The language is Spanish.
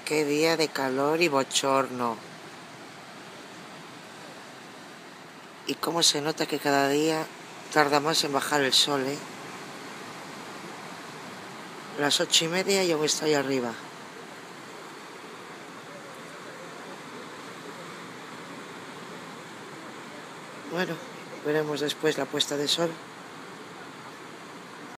Qué día de calor y bochorno. Y cómo se nota que cada día tarda más en bajar el sol, ¿eh? Las 8:30 y aún está ahí arriba. Bueno, veremos después la puesta de sol.